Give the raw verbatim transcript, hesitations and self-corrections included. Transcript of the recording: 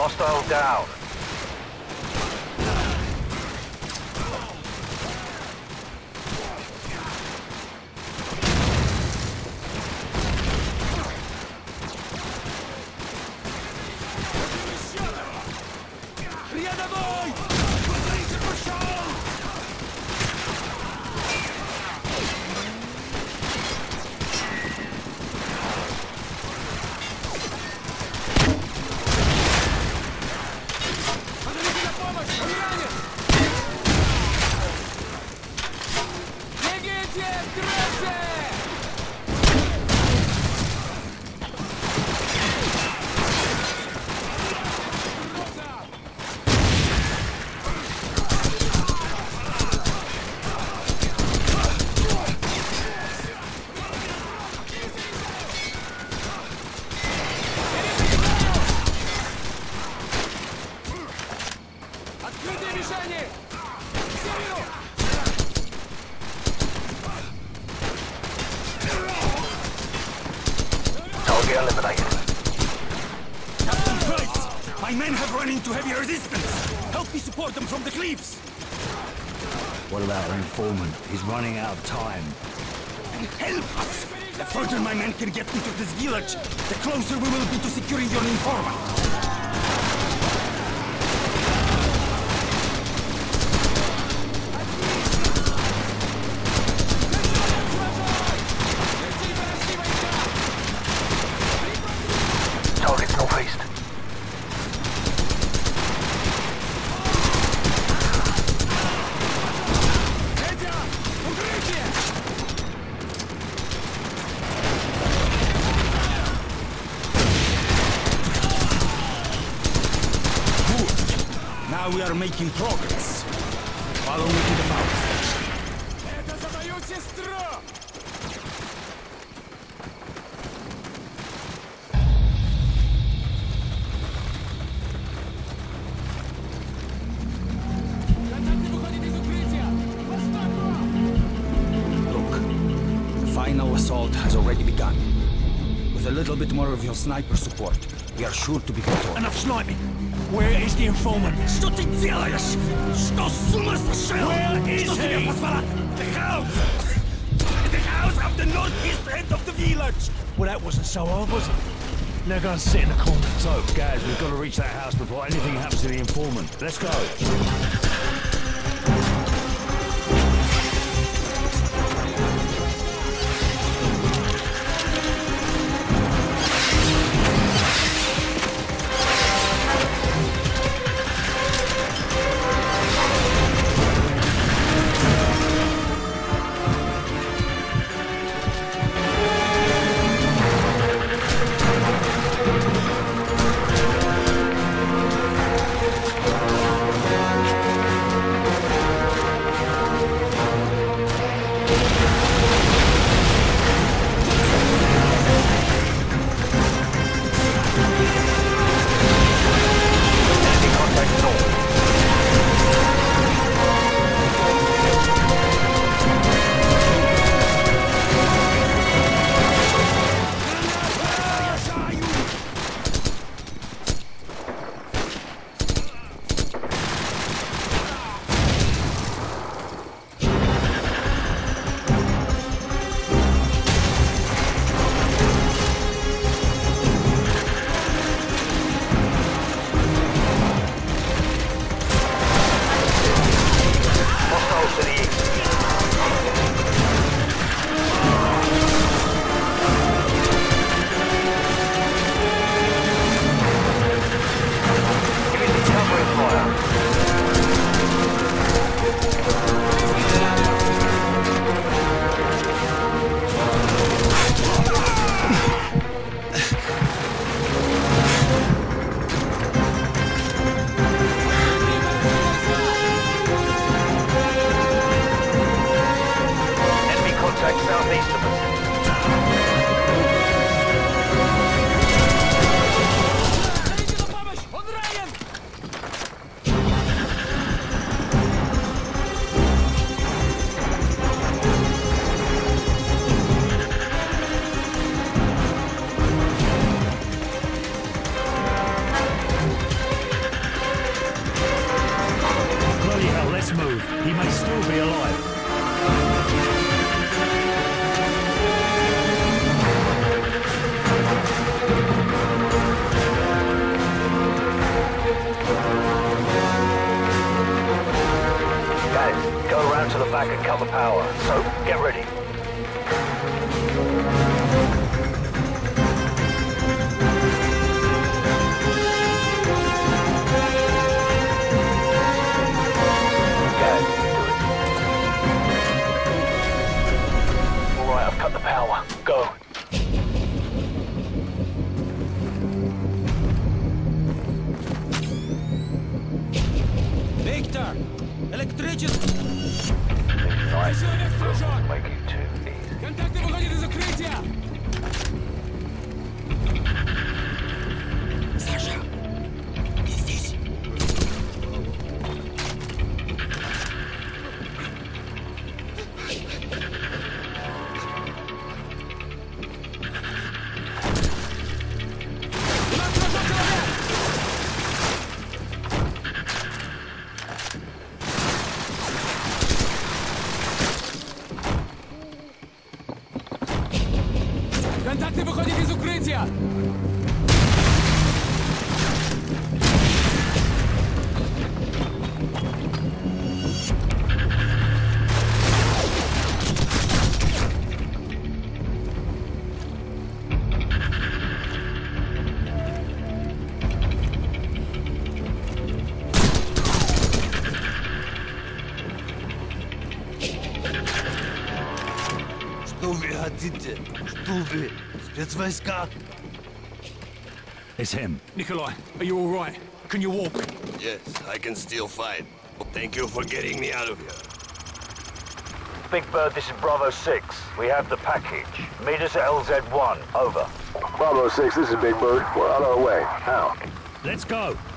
Hostile down. Eliminated. Captain Price! My men have run into heavy resistance! Help me support them from the cliffs! What about our informant? He's running out of time. Help us! The further my men can get into this village, the closer we will be to securing your informant! Target's northeast. Now we are making progress. Follow me to the power station. Это за мою сестру! Look, the final assault has already begun. With a little bit more of your sniper support, we are sure to be victorious. Enough sniping! Where is the informant? Что ты делаешь? Что с ума сошел? Where is Что тебе he? позволяет? The house! The house of the northeast end of the village! Well, that wasn't so hard, was it? Now go and sit in the corner. So, Gaz, we've got to reach that house before anything happens to the informant. Let's go. Человек сражен! Make it too easy. Контакты выходят из укрытия! Саша, ты здесь? У нас сражен человек! Контакты выходят из укрытия! Что вы хотите? Что вы? Спецвойска? It's him. Nikolai, are you all right? Can you walk? Yes, I can still fight. Thank you for getting me out of here. Big Bird, this is Bravo six. We have the package. Meet us at L Z one. Over. Bravo six, this is Big Bird. We're on our way. Now. Let's go.